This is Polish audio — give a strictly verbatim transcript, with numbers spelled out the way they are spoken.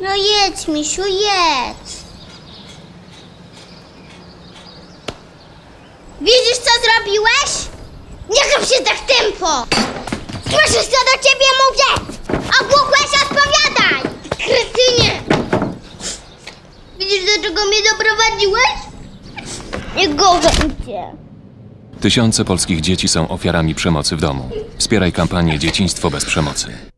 No jedz, misiu, jedz. Widzisz, co zrobiłeś? Nie chap się tak tempo! Słyszysz, co do ciebie mówię? Ogłupłeś, odpowiadaj! Kretynie! Widzisz, do czego mnie doprowadziłeś? Nie gorzej cię. Tysiące polskich dzieci są ofiarami przemocy w domu. Wspieraj kampanię Dzieciństwo bez przemocy.